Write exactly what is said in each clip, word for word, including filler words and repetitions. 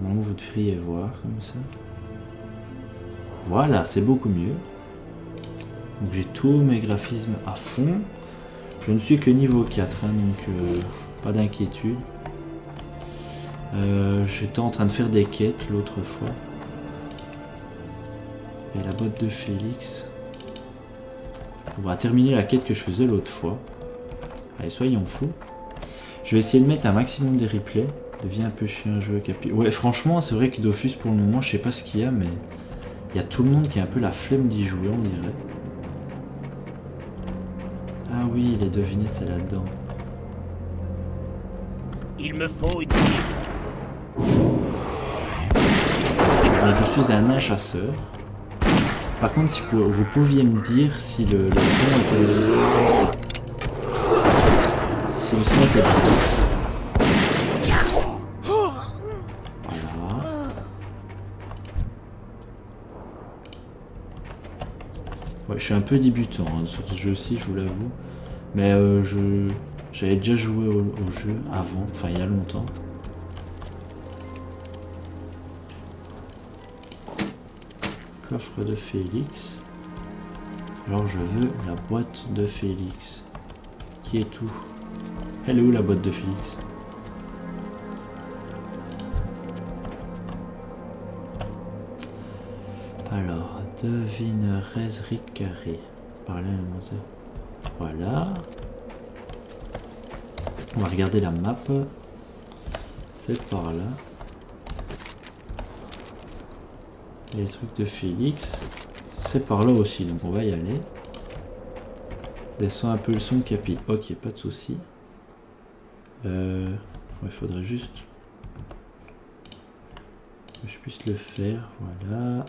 Normalement vous devriez voir comme ça. Voilà, c'est beaucoup mieux. Donc j'ai tous mes graphismes à fond. Je ne suis que niveau quatre, hein, donc euh, pas d'inquiétude. Euh, J'étais en train de faire des quêtes l'autre fois. Et la botte de Félix. On va terminer la quête que je faisais l'autre fois. Allez, soyons fous. Je vais essayer de mettre un maximum de replays. Devient un peu chiant jouer capi. Ouais, franchement, c'est vrai que Dofus pour le moment, je sais pas ce qu'il y a, mais il y a tout le monde qui a un peu la flemme d'y jouer, on dirait. Ah oui, les devinettes, c'est là-dedans. Il me faut une cible. Alors, je suis un nain chasseur. Par contre, si vous, vous pouviez me dire si le, le son était... Si le son était... Voilà. Ouais, je suis un peu débutant hein, sur ce jeu-ci, je vous l'avoue. Mais euh, je j'avais déjà joué au, au jeu avant, enfin il y a longtemps. Coffre de Félix. Alors je veux la boîte de Félix. Qui est tout? Elle est où la boîte de Félix? Alors, devine raiserie carré. Parler alimentaire. Voilà. On va regarder la map. C'est par là. Et les trucs de Félix. C'est par là aussi, donc on va y aller. Descends un peu le son, Capi. Ok, pas de souci. Euh, il faudrait juste que je puisse le faire. Voilà.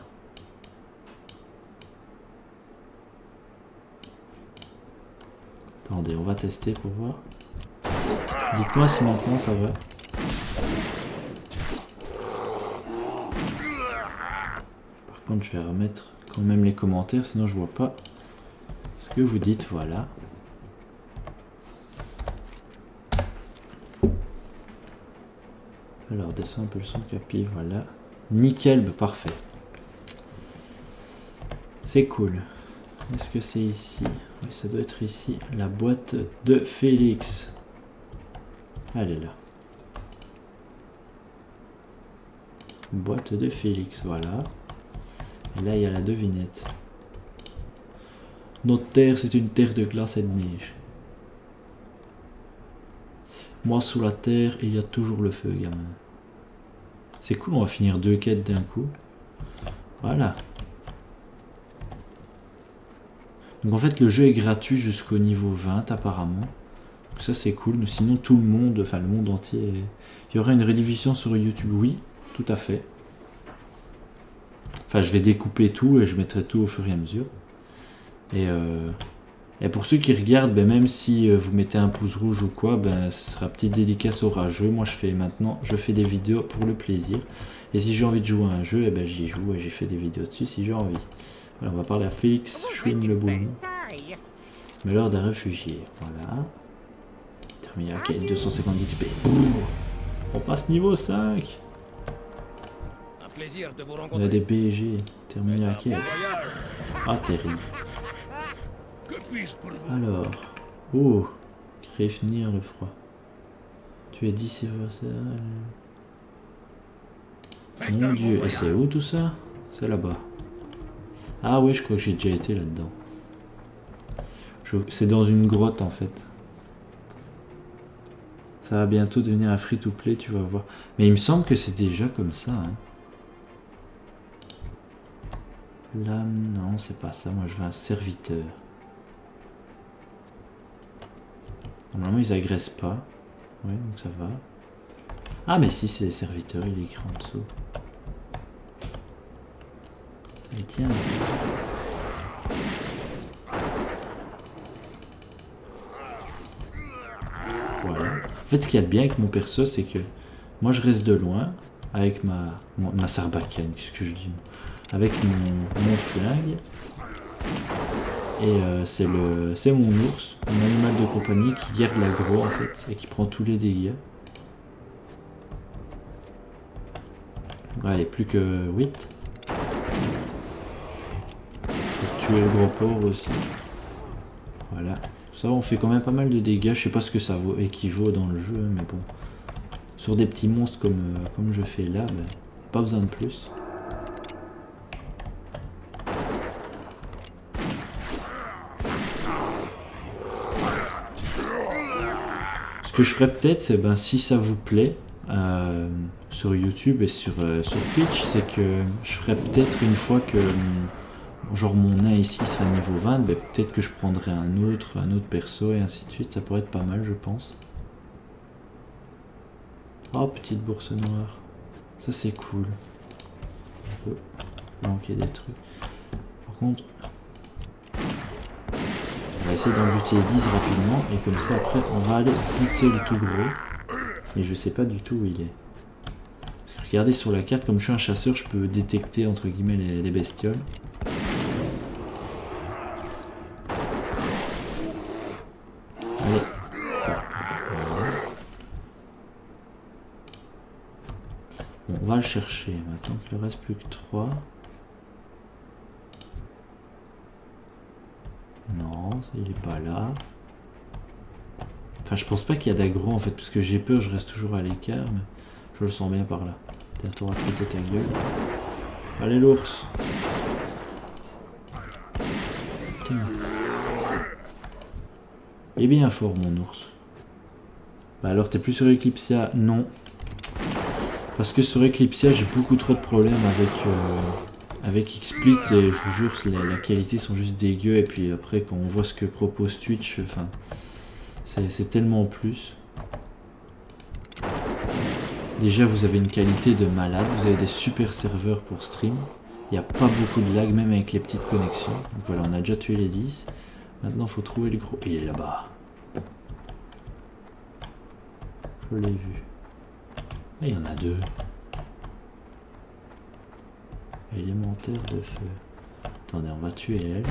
Attendez, on va tester pour voir. Dites-moi si maintenant ça va. Par contre, je vais remettre quand même les commentaires, sinon je vois pas ce que vous dites. Voilà. Alors, descends un peu le son, Capi. Voilà. Nickel, parfait. C'est cool. Est-ce que c'est ici? Oui, ça doit être ici. La boîte de Félix. Elle est là. Boîte de Félix, voilà. Et là, il y a la devinette. Notre terre, c'est une terre de glace et de neige. Moi, sous la terre, il y a toujours le feu, gamin. C'est cool, on va finir deux quêtes d'un coup. Voilà. Donc en fait le jeu est gratuit jusqu'au niveau vingt apparemment. Donc ça c'est cool. Mais sinon tout le monde, enfin le monde entier. Est... Il y aura une rediffusion sur YouTube, oui, tout à fait. Enfin je vais découper tout et je mettrai tout au fur et à mesure. Et, euh... et pour ceux qui regardent, ben, même si vous mettez un pouce rouge ou quoi, ben, ce sera petite dédicace au rageux. Moi je fais maintenant, je fais des vidéos pour le plaisir. Et si j'ai envie de jouer à un jeu, et ben j'y joue et j'ai fait des vidéos dessus si j'ai envie. Voilà, on va parler à Félix Schwinn le Boum. Mais l'heure d'un réfugié. Voilà. Terminé la quête, deux cent cinquante X P. On passe niveau cinq. On a des P G. Terminé la quête. Ah, terrible. Alors. Oh. Prévenir le froid. Tu es dix Mon Dieu. Et c'est où tout ça? C'est là-bas. Ah ouais, je crois que j'ai déjà été là-dedans. C'est dans une grotte en fait. Ça va bientôt devenir un free-to-play, tu vas voir. Mais il me semble que c'est déjà comme ça. Hein. L'âme, non, c'est pas ça. Moi, je veux un serviteur. Normalement, ils agressent pas. Ouais, donc ça va. Ah, mais si, c'est serviteur, il est écrit en dessous. Et tiens. Voilà. En fait, ce qu'il y a de bien avec mon perso, c'est que moi, je reste de loin avec ma, ma sarbacane, qu'est-ce que je dis, avec mon, mon flingue. Et euh, c'est le, c'est mon ours, mon animal de compagnie qui garde l'aggro en fait et qui prend tous les dégâts. Allez, plus que huit. Faut tuer le gros pauvre aussi. Voilà. Ça, on fait quand même pas mal de dégâts. Je sais pas ce que ça vaut, équivaut dans le jeu, mais bon. Sur des petits monstres comme, euh, comme je fais là, ben, pas besoin de plus. Ce que je ferais peut-être, c'est ben si ça vous plaît euh, sur YouTube et sur, euh, sur Twitch, c'est que je ferais peut-être une fois que genre mon nain ici sera niveau vingt, ben, peut-être que je prendrai un autre, un autre perso et ainsi de suite. Ça pourrait être pas mal, je pense. Oh, petite bourse noire. Ça c'est cool. On peut manquer des trucs. Par contre, on va essayer d'en buter dix rapidement et comme ça après on va aller buter le tout gros. Mais je sais pas du tout où il est. Parce que regardez sur la carte, comme je suis un chasseur, je peux détecter entre guillemets les, les bestioles. Allez. Bon, on va le chercher maintenant qu'il ne reste plus que trois. Non, il est pas là. Enfin, je pense pas qu'il y a d'aggro en fait, parce que j'ai peur, je reste toujours à l'écart, mais je le sens bien par là. T'auras pété ta gueule. Allez l'ours. Tiens. Il est bien fort mon ours. Bah alors t'es plus sur Eclipsia? Non. Parce que sur Eclipsia j'ai beaucoup trop de problèmes avec... Euh... Avec XSplit et je vous jure la, la qualité sont juste dégueu et puis après quand on voit ce que propose Twitch, enfin c'est tellement plus. Déjà vous avez une qualité de malade, vous avez des super serveurs pour stream, il n'y a pas beaucoup de lag même avec les petites connexions. Donc voilà, on a déjà tué les dix, maintenant il faut trouver le gros. Il est là-bas. Je l'ai vu. Ah, il y en a deux. Élémentaire de feu. Attendez, on va tuer elle.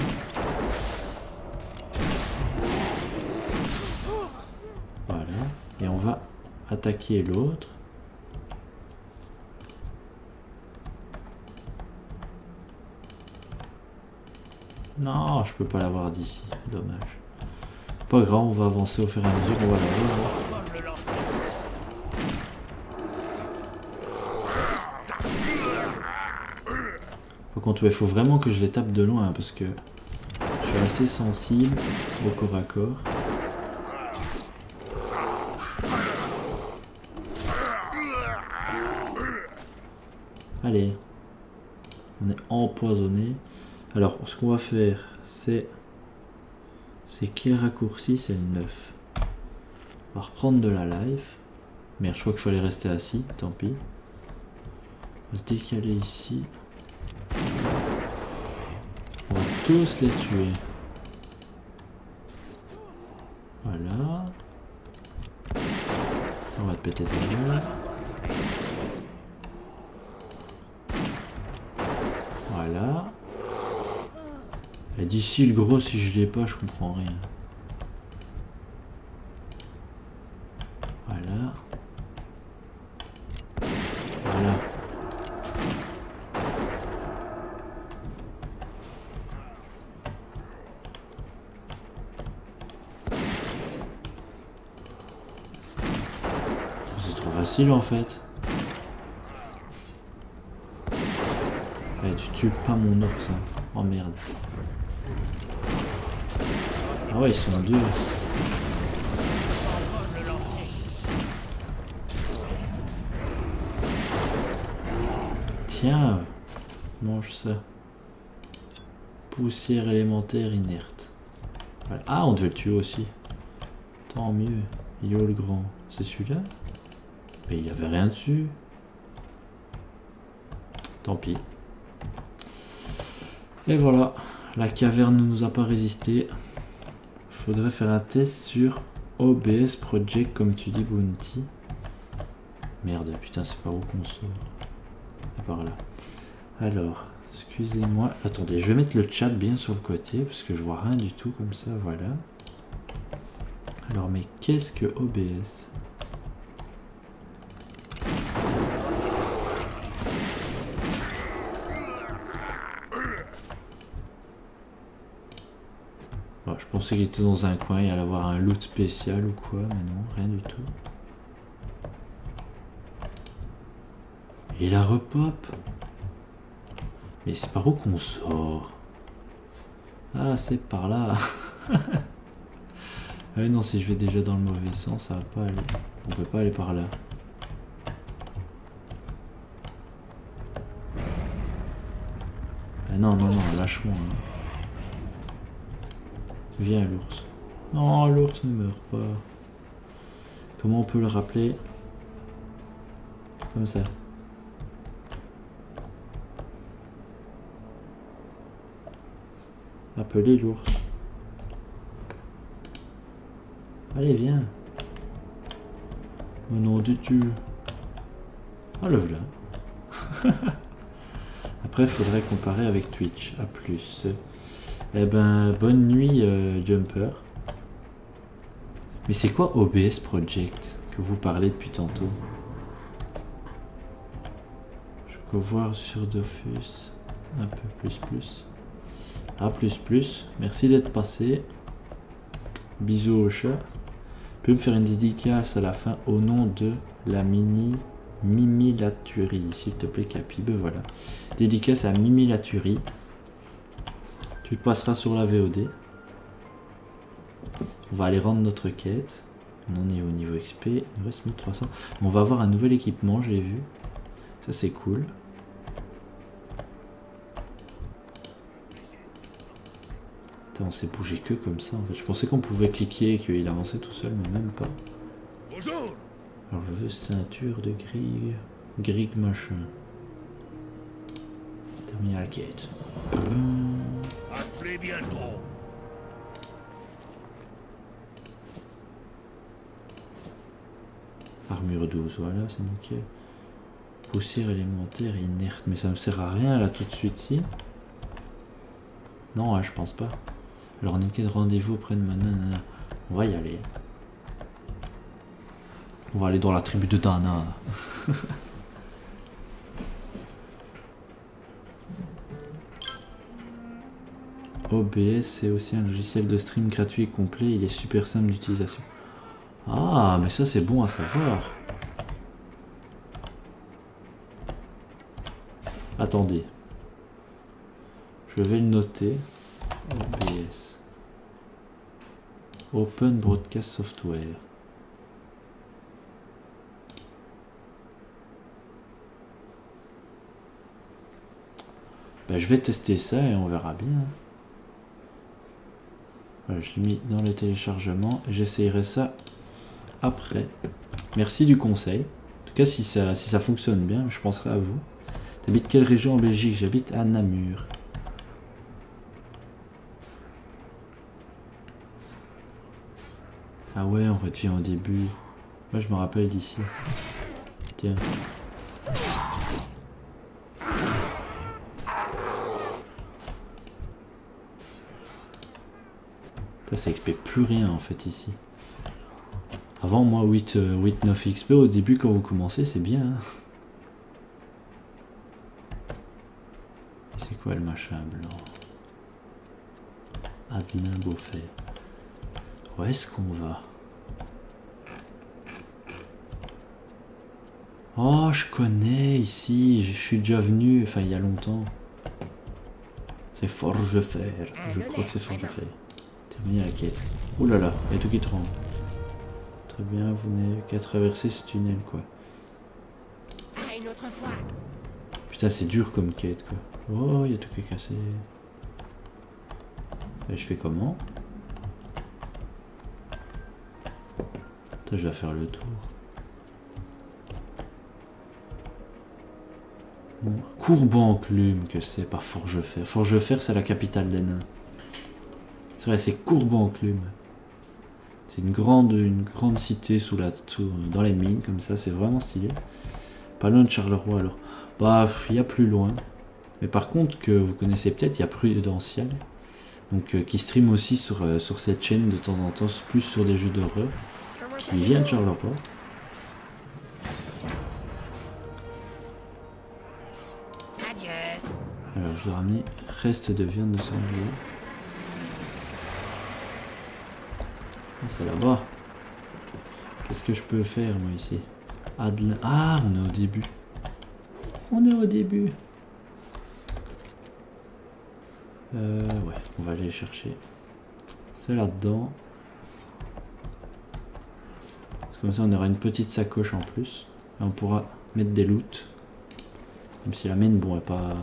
Voilà. Et on va attaquer l'autre. Non, je peux pas l'avoir d'ici. Dommage. Pas grave, on va avancer au fur et à mesure. On va l'avoir. Par contre, il ouais, faut vraiment que je les tape de loin, hein, parce que je suis assez sensible au corps à corps. Allez, on est empoisonné. Alors, ce qu'on va faire, c'est... C'est quel raccourci? C'est le neuf. On va reprendre de la life. Merde, je crois qu'il fallait rester assis, tant pis. On va se décaler ici. On va tous les tuer. Voilà. On va te péter ta gueule. Voilà. Et d'ici le gros, si je l'ai pas, je comprends rien. Voilà. Voilà. C'est trop facile en fait. Eh, tu tues pas mon ours, hein. Oh merde. Ah ouais, ils sont deux. Tiens, mange ça. Poussière élémentaire inerte. Voilà. Ah, on devait le tuer aussi. Tant mieux. Il est où le grand? C'est celui-là? Mais il n'y avait rien dessus. Tant pis. Et voilà. La caverne ne nous a pas résisté. Faudrait faire un test sur O B S Project, comme tu dis, Bounty. Merde, putain, c'est par où qu'on sort? Par là. Alors, excusez-moi. Attendez, je vais mettre le chat bien sur le côté parce que je vois rien du tout comme ça. Voilà. Alors, mais qu'est-ce que O B S? pensais qu'il était dans un coin, il allait avoir un loot spécial ou quoi, mais non, rien du tout. Et la repop. Mais c'est par où qu'on sort? Ah, c'est par là. Ah oui, non, si je vais déjà dans le mauvais sens, ça va pas aller. On peut pas aller par là. Ah non, non, non, lâche-moi. Hein. Viens, l'ours. Non, l'ours ne meurt pas. Comment on peut le rappeler? Comme ça. Appelez l'ours. Allez, viens. Au nom de Dieu. Ah, le voilà. Après, il faudrait comparer avec Twitch. À plus. Eh ben, bonne nuit, euh, Jumper. Mais c'est quoi O B S Project que vous parlez depuis tantôt? Je peux voir sur Dofus. Un peu plus plus. Ah, plus plus. Merci d'être passé. Bisous au chat. Tu peux me faire une dédicace à la fin au nom de la mini Mimi Laturi, s'il te plaît, Capi. Ben voilà. Dédicace à Mimi Laturi. Tu te passeras sur la V O D. On va aller rendre notre quête. On en est au niveau X P. Il nous reste mille trois cents. On va avoir un nouvel équipement, j'ai vu. Ça, c'est cool. Attends, on s'est bougé que comme ça en fait. Je pensais qu'on pouvait cliquer et qu'il avançait tout seul, mais même pas. Bonjour. Alors je veux ceinture de grille. Grille machin. Terminal gate. À très bientôt. Armure douze, voilà, c'est nickel. Poussière élémentaire inerte, mais ça me sert à rien là tout de suite, si. Non, ouais, je pense pas. Alors nickel, rendez-vous auprès de Mana. On va y aller. On va aller dans la tribu de Dana. O B S, c'est aussi un logiciel de stream gratuit et complet. Il est super simple d'utilisation. Ah, mais ça c'est bon à savoir. Attendez. Je vais le noter. O B S. Open Broadcast Software. Ben, je vais tester ça et on verra bien. Voilà, je l'ai mis dans les téléchargements et j'essayerai ça après. Merci du conseil. En tout cas, si ça, si ça fonctionne bien, je penserai à vous. T'habites quelle région en Belgique? J'habite à Namur. Ah ouais, on revient au début. Moi, je me rappelle d'ici. Tiens. Ça, ça X P plus rien en fait ici. Avant, moi, huit neuf X P au début quand vous commencez, c'est bien. Hein. C'est quoi le machin blanc? Adelin Beaufer. Où est-ce qu'on va? Oh, je connais ici, je suis déjà venu, enfin il y a longtemps. C'est Forgefer, je crois que c'est Forgefer. Terminer la quête. Oh là là, il y a tout qui tremble. Très bien, vous n'avez qu'à traverser ce tunnel quoi. Putain, c'est dur comme quête quoi. Oh, il y a tout qui est cassé. Et je fais comment? Putain, je vais faire le tour. Bon, Courbenclume, que c'est par Forgefer. Forgefer, c'est la capitale des nains. C'est vrai, c'est Courbenclume. C'est une grande, une grande cité sous la, sous, dans les mines, comme ça, c'est vraiment stylé. Pas loin de Charleroi, alors. Bah, il y a plus loin. Mais par contre, que vous connaissez peut-être, il y a Prudential. Donc, euh, qui stream aussi sur, euh, sur cette chaîne de temps en temps, plus sur des jeux d'horreur. Qui vient de Charleroi. Alors, je dois ramener reste de viande de sanglier. Ah, c'est là-bas. Qu'est-ce que je peux faire moi ici? Adle... Ah, on est au début. On est au début. Euh, ouais, on va aller chercher. C'est là-dedans. Comme ça on aura une petite sacoche en plus. Et on pourra mettre des loots. Même si la mine, bon, est pas...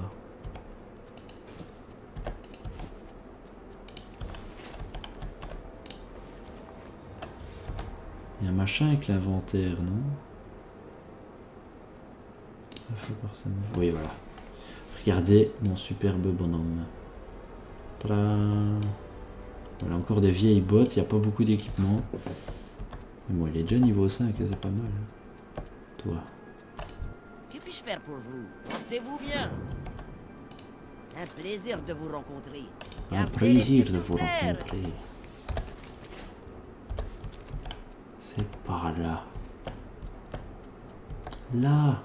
Il y a un machin avec l'inventaire, non? Oui, voilà. Regardez mon superbe bonhomme. Tadam. Voilà, encore des vieilles bottes. Il n'y a pas beaucoup d'équipement. Mais bon, il est déjà niveau cinq, c'est pas mal. Toi. Que puis-je faire pour vous? Portez-vous bien. Un plaisir de vous rencontrer. Un Gardez plaisir les pieds de sur vous terre. rencontrer. C'est par là. Là.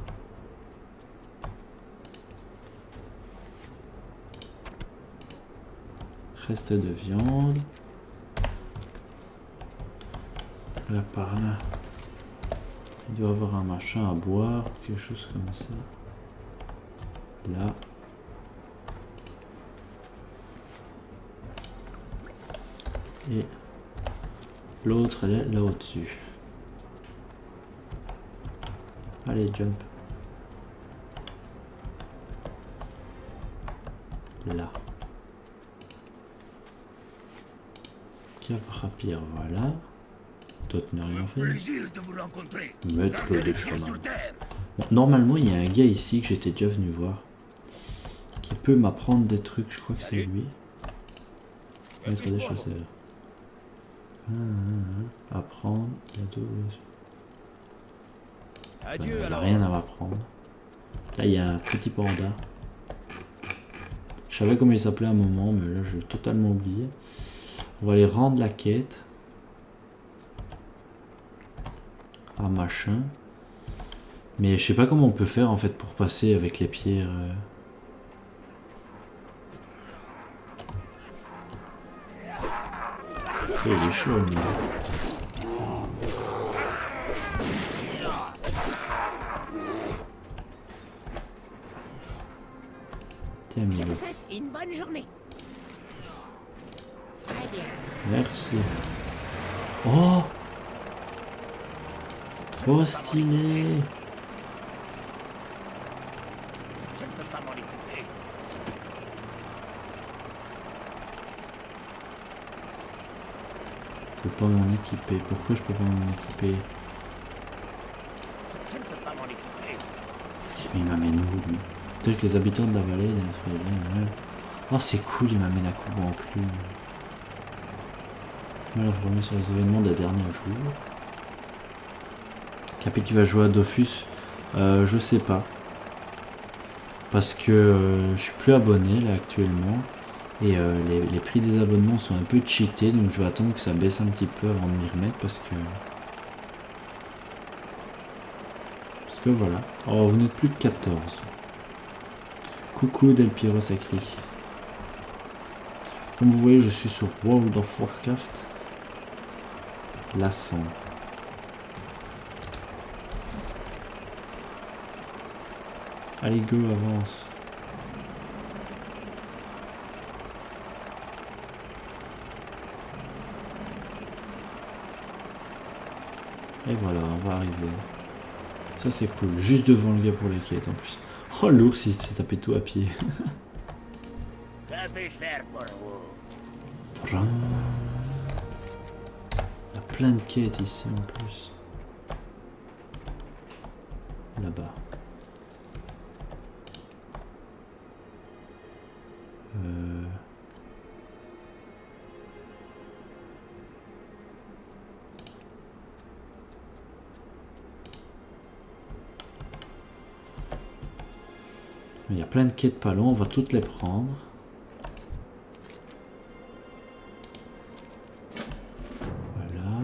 Reste de viande. Là par là. Il doit y avoir un machin à boire, quelque chose comme ça. Là. Et l'autre elle est là au-dessus. Allez, jump. Là. Cap rapier, voilà. Toi, tu n'as rien fait. Plaisir de vous rencontrer. Maître Gardez des les pieds chemins. sur terre. Bon, normalement, il y a un gars ici que j'étais déjà venu voir. Qui peut m'apprendre des trucs, je crois que c'est lui. Maître des chasseurs. Ah, ah, ah. Apprendre. Il y a deux. Adieu Il n'a alors. rien à m'apprendre. Là, il y a un petit panda. Je savais comment il s'appelait à un moment, mais là, je l'ai totalement oublié. On va aller rendre la quête. À machin. Mais je sais pas comment on peut faire en fait pour passer avec les pierres. euh. Oh, il est chaud, lui. Tiens, Je mais vous souhaite une bonne journée. Très bien. merci. Oh! Trop stylé! Je ne peux pas m'en occuper. Je peux pas m'en équiper. Pourquoi je peux pas m'en équiper? Je ne peux pas m'en occuper. Mais il m'amène où lui? Peut-être que les habitants de la vallée, là, ça fait bien, ouais. Oh, c'est cool, il m'amène à Coupe en Clune. Voilà, vraiment sur les événements des derniers jours. Capi, tu vas jouer à Dofus? euh, Je sais pas. Parce que euh, je suis plus abonné là actuellement. Et euh, les, les prix des abonnements sont un peu cheatés. Donc je vais attendre que ça baisse un petit peu avant de m'y remettre. Parce que. Parce que voilà. Oh, vous n'êtes plus que quatorze. Coucou Del Piero Sacri. Comme vous voyez, je suis sur World of Warcraft. Lassant. Allez, go, avance. Et voilà, on va arriver. Ça, c'est cool. Juste devant le gars pour les quêtes en plus. Oh, l'ours, il s'est tapé tout à pied. Que puis-je faire pour vous? Il y a plein de quêtes ici en plus. Là-bas. Euh... Il y a plein de quêtes pas loin, on va toutes les prendre. Voilà.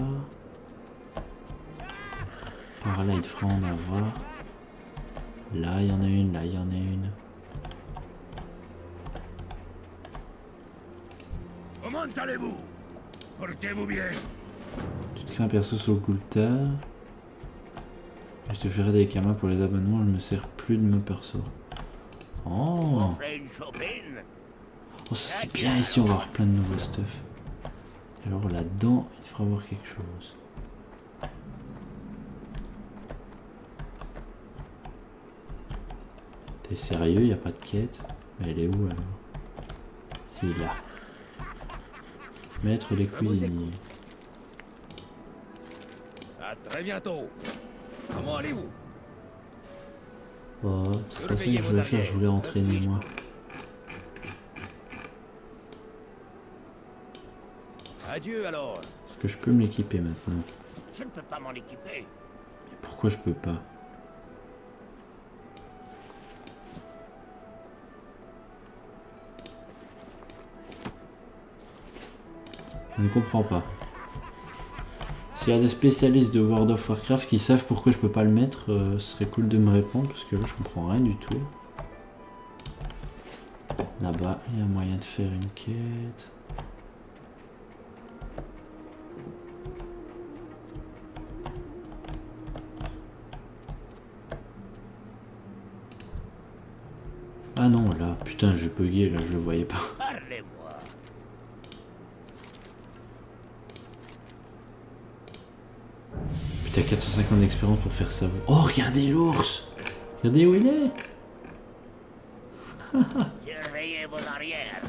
Par là, il devrait en avoir. Là, il y en a une, là, il y en a une. Comment allez-vous? Portez-vous bien. Tu te crées un perso sur le Gultar. Je te ferai des kamas pour les abonnements, je ne me sers plus de me perso. Oh, oh ça c'est bien ici, on va avoir plein de nouveaux stuff. Alors là-dedans, il faudra avoir quelque chose. T'es sérieux, il n'y a pas de quête? Mais elle est où alors? C'est là. Mettre les cuisiniers. À très bientôt. Comment allez-vous? Oh, c'est pas ça que je voulais faire, je voulais entraîner moi. Adieu alors. Est-ce que je peux me l'équiper maintenant? Je ne peux pas m'en équiper. Pourquoi je peux pas? Je ne comprends pas. S'il y a des spécialistes de World of Warcraft qui savent pourquoi je peux pas le mettre, euh, ce serait cool de me répondre parce que là je comprends rien du tout. Là-bas, il y a moyen de faire une quête. Ah non, là, putain, j'ai bugué, là, je le voyais pas. Parlez-moi. Putain, quatre cent cinquante d'expérience pour faire ça. Oh, regardez l'ours! Regardez où il est! Surveillez vos arrières.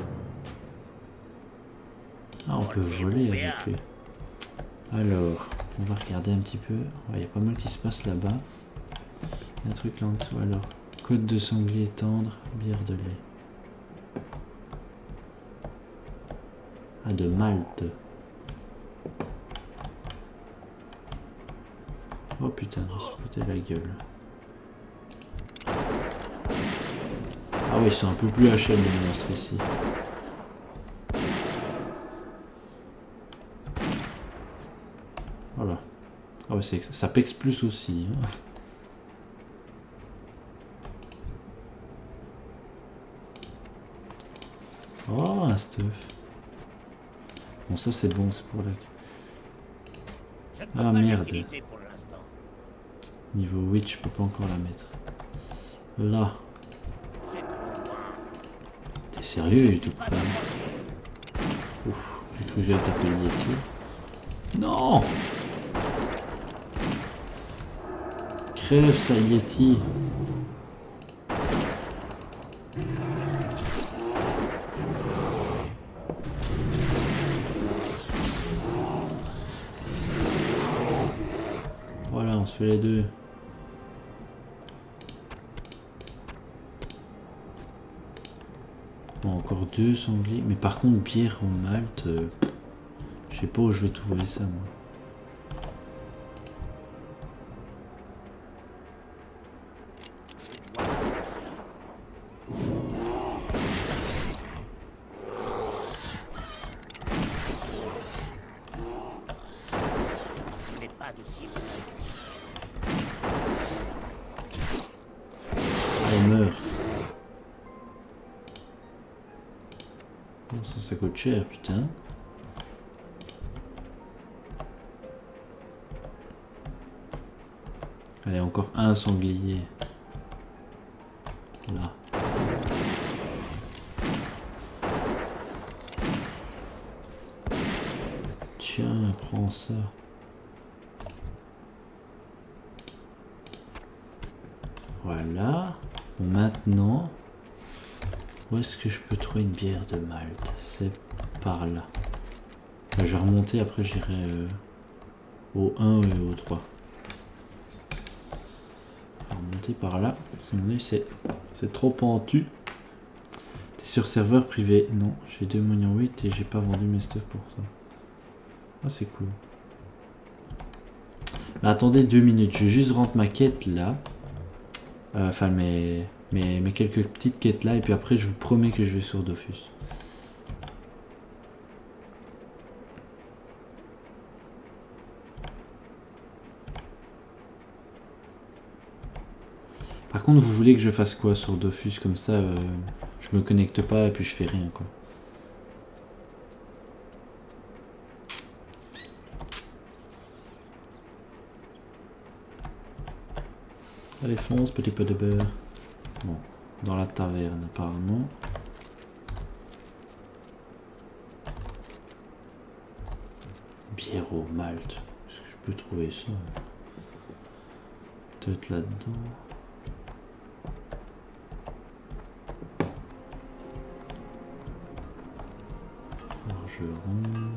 Ah, on peut voler avec lui. Alors, on va regarder un petit peu. Il ouais, y a pas mal qui se passe là-bas. Il y a un truc là en dessous. Alors, côte de sanglier tendre, bière de lait. Ah, de Malte. Oh putain, je me suis pété la gueule. Ah oui, ils sont un peu plus H L les monstres ici. Voilà. Ah ouais, c'est ça pexe plus aussi. Hein. Oh, un stuff. Bon, ça c'est bon, c'est pour la... Ah merde. Niveau huit, je peux pas encore la mettre. Là. T'es sérieux, tout pas. Ouf, j'ai cru que j'allais taper le Yeti. Non! Crève, ça Yeti. Voilà, on se fait les deux. Bon, encore deux sangliers. Mais par contre, bière au malt, euh, je sais pas où je vais trouver ça, moi. Elle meurt. Bon, ça, ça coûte cher, putain. Allez, encore un sanglier. Là. Tiens, prends ça. Voilà. Bon, maintenant, où est-ce que je peux trouver une bière de Malte? C'est par là. Là, je vais remonter, après j'irai euh, au un et au trois. Je vais remonter par là. Sinon, c'est c'est trop pentu. T'es sur serveur privé? Non, j'ai deux moyens huit et j'ai pas vendu mes stuff pour ça. Ah, c'est cool. Mais attendez deux minutes, je vais juste rentrer ma quête là. Enfin, euh, mes, mes, mes quelques petites quêtes là, et puis après, je vous promets que je vais sur Dofus. Par contre, vous voulez que je fasse quoi sur Dofus? Comme ça, euh, je me connecte pas et puis je fais rien, quoi. Allez, fonce, petit peu de beurre. Bon, dans la taverne, apparemment. Bière au malt. Est-ce que je peux trouver ça? Peut-être là-dedans. Forgeron.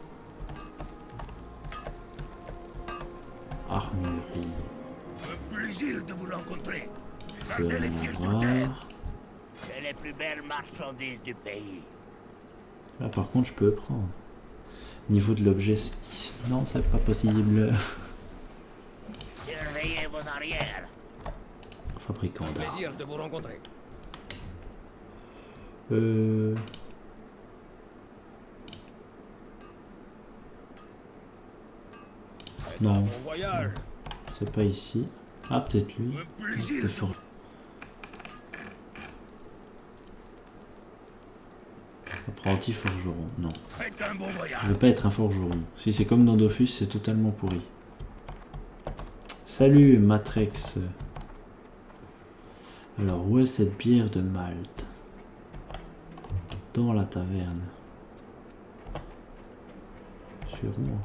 Armurerie. Un plaisir de vous rencontrer. Je peux Gardez les en pieds sur terre. avoir. C'est les plus belles marchandises du pays. Là par contre je peux prendre. Niveau de l'objet, non c'est pas possible. Surveillez vos arrières. Fabricant d'armes. Plaisir de vous rencontrer. Euh... Non, Bon voyage. c'est pas ici. Ah peut-être lui. Un plaisir. Peut-être for- Apprenti forgeron, non. Faites un bon voyage. Je veux pas être un forgeron. Si c'est comme dans Dofus, c'est totalement pourri. Salut Matrex. Alors où est cette bière de Malte? Dans la taverne. Sûrement.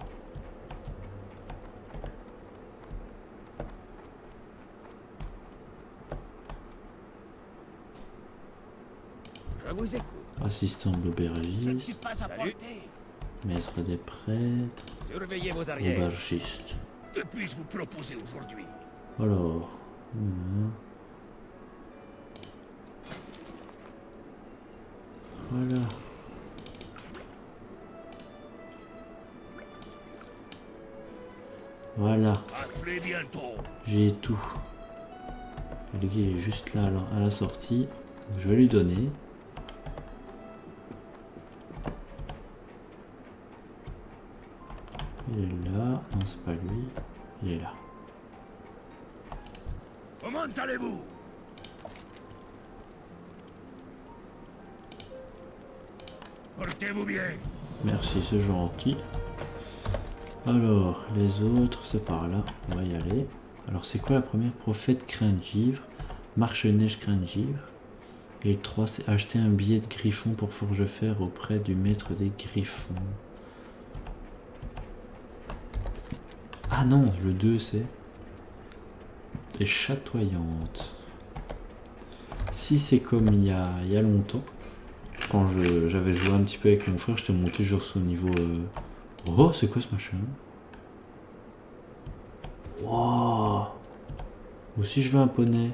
Je vous écoute. Assistant Je ne d'aubergiste. suis pas à portée. Maître des prêtres. Surveillez vos arrières. Aubergiste. Que puis-je vous proposer aujourd'hui? Alors. hum. Voilà. Voilà. À très bientôt. J'ai tout. Le gars est juste là à la, à la sortie. Je vais lui donner. Il est là. Non, c'est pas lui. Il est là. Comment allez-vous? Portez-vous bien. Merci, c'est gentil. Alors, les autres, c'est par là. On va y aller. Alors, c'est quoi la première? Prophète crin de givre. Marche-neige crin de givre. Et le trois, c'est acheter un billet de griffon pour forge-fer auprès du maître des griffons. Ah non, le deux, c'est des chatoyantes. Si c'est comme il y a, il y a longtemps, quand j'avais joué un petit peu avec mon frère, j'étais monté genre au niveau... Euh... Oh, c'est quoi ce machin? Wow. Moi aussi je veux un poney.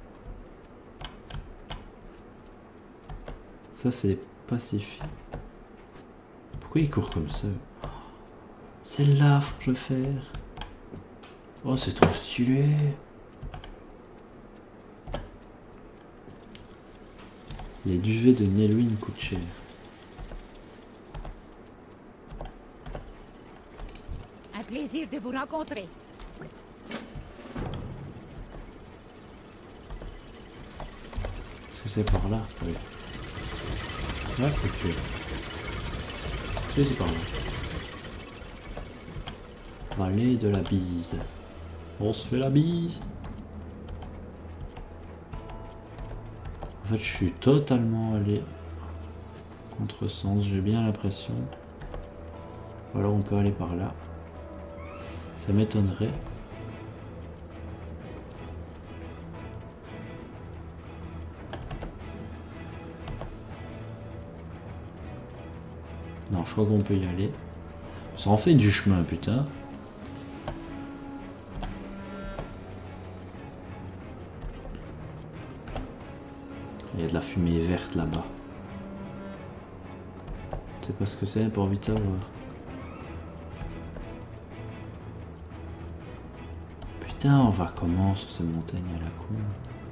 Ça c'est pacifique. Pourquoi il court comme ça? Celle-là, forge-fer. Oh, c'est trop stylé. Les duvets de Nelwyn coûtent cher. Un plaisir de vous rencontrer. Est-ce que c'est par là? Oui. Là, ok. Est-ce que c'est par là? Vallée de la bise. On se fait la bise. En fait, je suis totalement allé contre-sens, j'ai bien l'impression. Ou alors on peut aller par là. Ça m'étonnerait. Non, je crois qu'on peut y aller. Ça en fait du chemin, putain. Il y a de la fumée verte là-bas. Je sais pas ce que c'est, pas envie de savoir. Putain, on va comment sur ces montagnes à la con?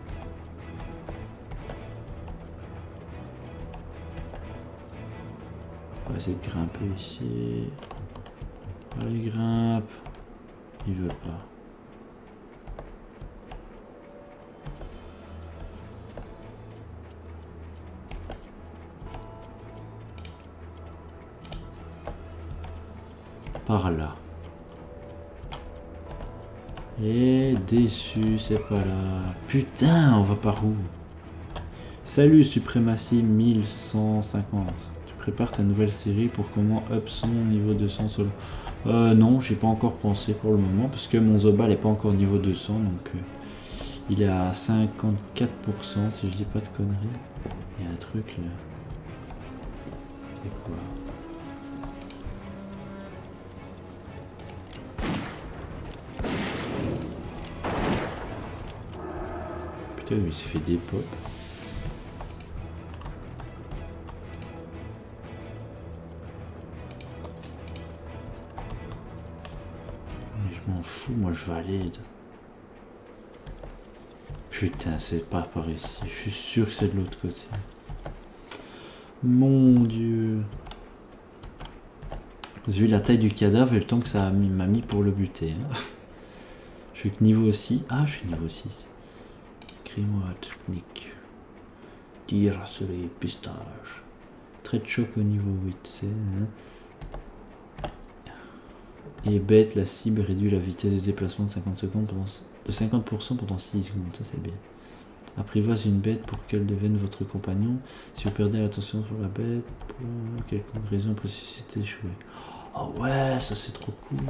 On va essayer de grimper ici. Allez, grimpe. Il veut pas. Par là. Et déçu, c'est pas là. Putain, on va par où? Salut Suprématie mille cent cinquante. Tu prépares ta nouvelle série pour comment up son niveau deux cents solo? Euh non, j'ai pas encore pensé pour le moment parce que mon Zobal est pas encore niveau deux cents, donc euh, il est à cinquante-quatre pour cent si je dis pas de conneries. Il y a un truc là. C'est quoi? Putain, il s'est fait des pop. Je m'en fous, moi je vais aller. Putain, c'est pas par ici. Je suis sûr que c'est de l'autre côté. Mon Dieu. Vous avez vu la taille du cadavre et le temps que ça m'a mis pour le buter. Hein. Je suis que niveau six. Ah, je suis niveau six. Écris-moi technique. Tir sur les pistaches. Trait de choc au niveau huit. C'est... Hein. Et bête, la cible réduit la vitesse de déplacement de cinquante secondes pendant, de cinquante pour cent pendant six secondes, ça c'est bien. Apprivoise une bête pour qu'elle devienne votre compagnon. Si vous perdez l'attention sur la bête, pour quelconque raison, le processus est échoué. Oh ouais, ça c'est trop cool.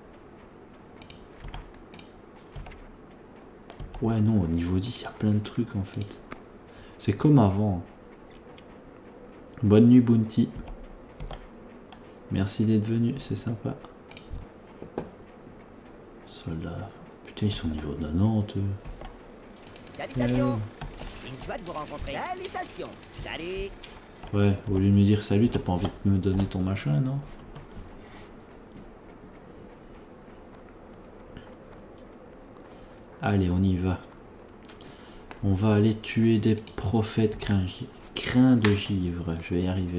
Ouais non, au niveau dix, il y a plein de trucs en fait. C'est comme avant. Bonne nuit Bounty. Merci d'être venu, c'est sympa. Soldats. Putain, ils sont au niveau de Nantes. Salutations. Une joie de vous rencontrer. Salutations. Salut. Ouais, au lieu de me dire salut, t'as pas envie de me donner ton machin, non? Allez, on y va. On va aller tuer des prophètes crins de givre. Je vais y arriver.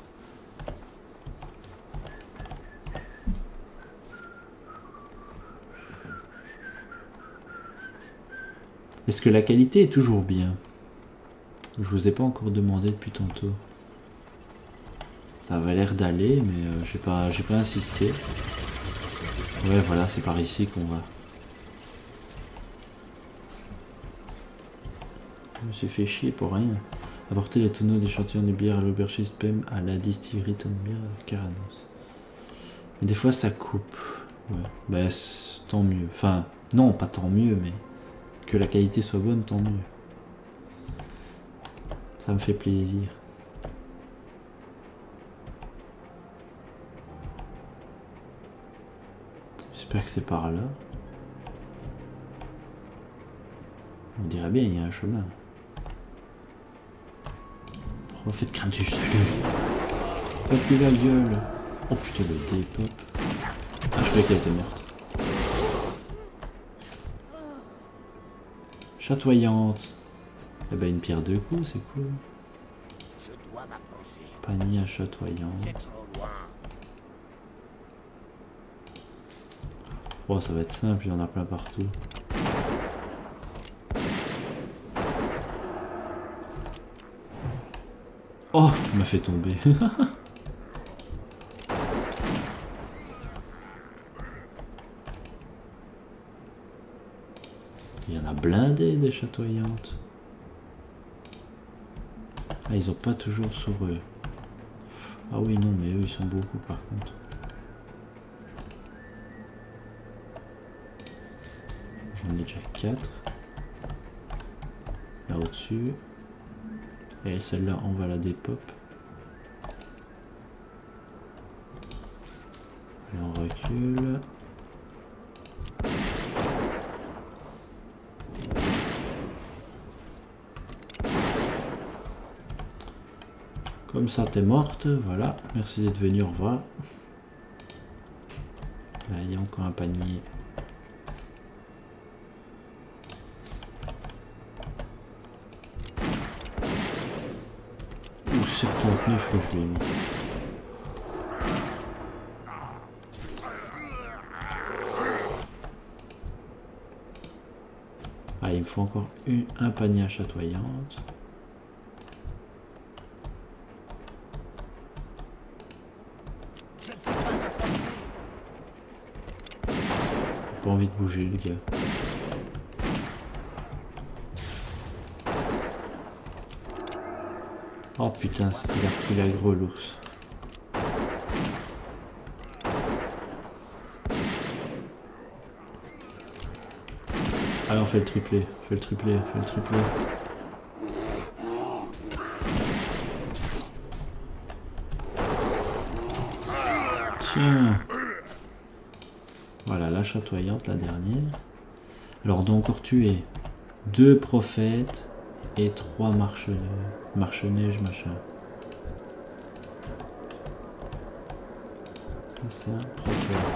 Est-ce que la qualité est toujours bien? Je vous ai pas encore demandé depuis tantôt. Ça avait l'air d'aller, mais euh, j'ai pas, j'ai pas insisté. Ouais, voilà, c'est par ici qu'on va. Je me suis fait chier pour rien. Apporter les tonneaux d'échantillons de bière à l'aubergiste P E M à la distillerie tonne bière à Caranos. Mais des fois ça coupe. Ouais, bah tant mieux. Enfin, non, pas tant mieux, mais que la qualité soit bonne, tant mieux. Ça me fait plaisir. J'espère que c'est par là. On dirait bien, il y a un chemin. Refait de crainte du salut. Pop de la gueule. Oh putain, le dépop. Ah, je croyais qu'elle était morte. Chatoyante. Eh ben une pierre deux coups, c'est cool. Je dois m'approcher. Panier à chatoyant. C'est trop loin. Oh, ça va être simple, il y en a plein partout. Oh, il m'a fait tomber. Il y en a blindé des chatoyantes. Ah, ils ont pas toujours sur eux. Ah oui, non, mais eux, ils sont beaucoup par contre. J'en ai déjà quatre. Là au-dessus. Et celle-là, on va la dépop. Là, on recule. Comme ça, t'es morte. Voilà. Merci d'être venu. Au revoir. Là, il y a encore un panier. Ou soixante-neuf que je l'ai mis. Ah, il me faut encore une, un panier à chatoyante. Pas envie de bouger, les gars. Oh putain, il a pris l'aggro l'ours. Allez, on fait le triplé, on fait le triplé, on fait le triplé. Tiens. Voilà, la chatoyante, la dernière. Alors, on doit encore tuer deux prophètes et trois marche marche-neige, machin. Ça, c'est un prophète.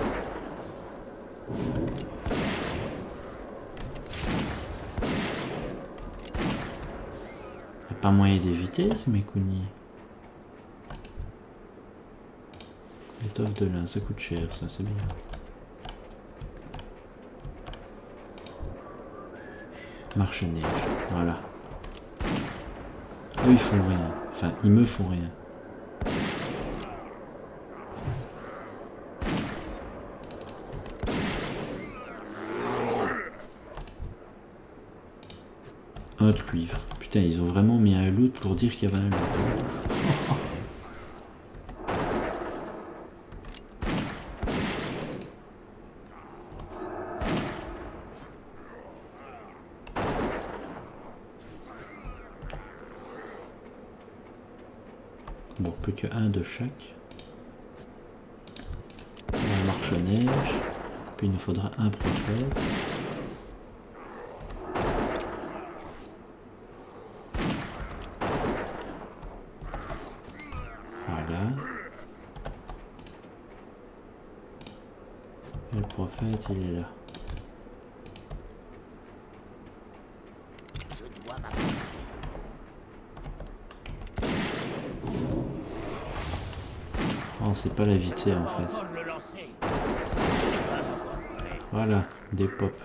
Y a pas moyen d'éviter ce Mekuni. Étoffe de lin, ça coûte cher, ça c'est bien. Marche-neige, voilà. Eux ils font rien, enfin ils me font rien. Un de cuivre. Putain, ils ont vraiment mis un loot pour dire qu'il y avait un loot. Bon, plus que un de chaque. La marche-neige. Puis il nous faudra un prophète. Voilà. Et le prophète, il est là. Je dois m'avancer. Oh, c'est pas la vitesse en fait. Encore le lancer. Je n'ai pas encore prêt. Voilà, des pops.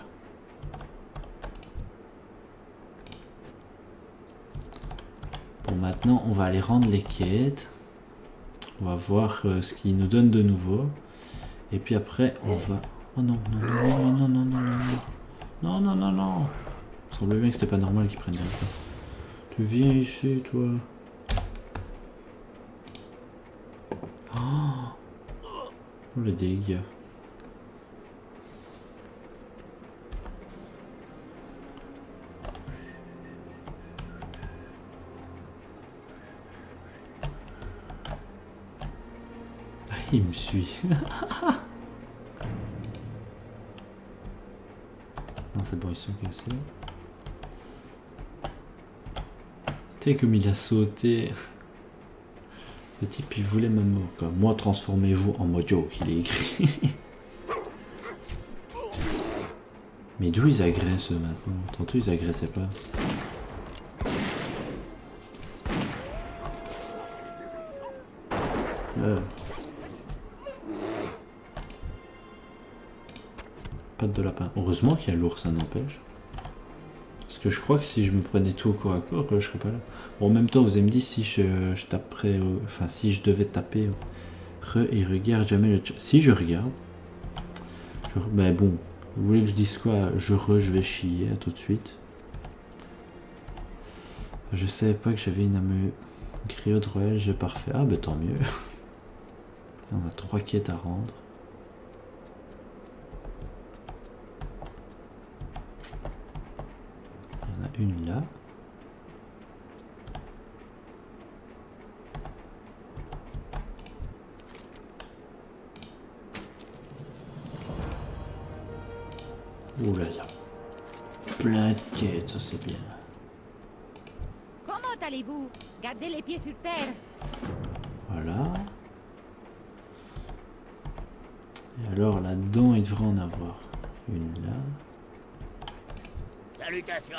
Bon, maintenant, on va aller rendre les quêtes. On va voir euh, ce qu'il nous donne de nouveau. Et puis après, on va... Oh non, non, non, non, non, non, non, non, non, non, non, non. Il semblait bien que c'était pas normal qu'il prenne un peu. Tu viens ici, toi. Oh, le dégât. Il me suit. Non, c'est bon, ils sont cassés. T'es comme il a sauté. Le type, il voulait ma mort, quoi. Moi, transformez-vous en mojo, qu'il est écrit. Mais d'où ils agressent eux, maintenant? Tantôt, ils agressaient pas. Là. Patte de lapin. Heureusement qu'il y a l'ours, ça n'empêche. Parce que je crois que si je me prenais tout au corps à corps, je serais pas là. Bon, en même temps, vous avez me dit si je, je taperais... Euh, enfin, si je devais taper... Euh, re et regarde jamais le chat. Si je regarde... Je, ben bon, vous voulez que je dise quoi? Je re, je vais chier, à tout de suite. Je savais pas que j'avais une ame... Griot de Royal, j'ai parfait. Ah, ben tant mieux. On a trois quêtes à rendre. Il y en a une là. Ouh là, il y a plein de quêtes, ça c'est bien. Comment allez-vous? Gardez les pieds sur terre. Voilà. Et alors là-dedans, il devrait en avoir une là. Salutations.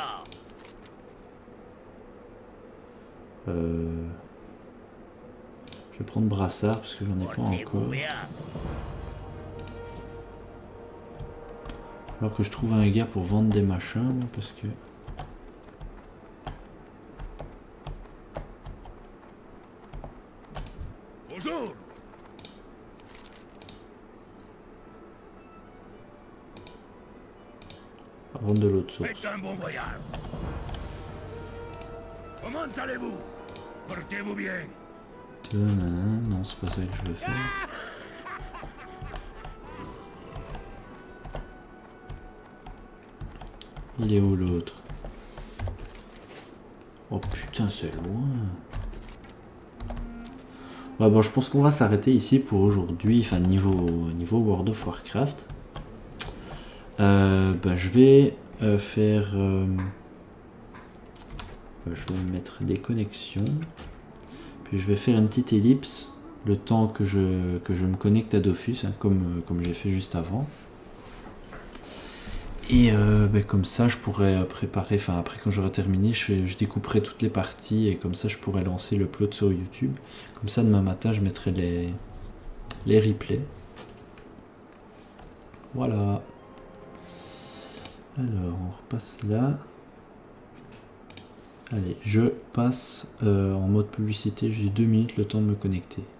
Euh... Je vais prendre brassard parce que j'en ai pas encore. Alors que je trouve un gars pour vendre des machins, moi, parce que... Bonjour. Vendre de l'autre source. Faites un bon voyage. Comment allez-vous? Portez-vous bien. Non, c'est pas ça que je veux faire. Il est où l'autre? Oh putain, c'est loin. Ouais, bon, je pense qu'on va s'arrêter ici pour aujourd'hui. Enfin, niveau, niveau World of Warcraft. Euh, bah, je vais euh, faire... Euh, bah, je vais mettre des connexions. Puis je vais faire une petite ellipse. Le temps que je, que je me connecte à Dofus, hein, comme, comme j'ai fait juste avant. Et euh, bah, comme ça, je pourrais préparer, enfin après quand j'aurai terminé, je, je découperai toutes les parties et comme ça, je pourrais lancer le upload sur YouTube. Comme ça, demain matin, je mettrai les, les replays. Voilà. Alors, on repasse là. Allez, je passe euh, en mode publicité, j'ai deux minutes le temps de me connecter.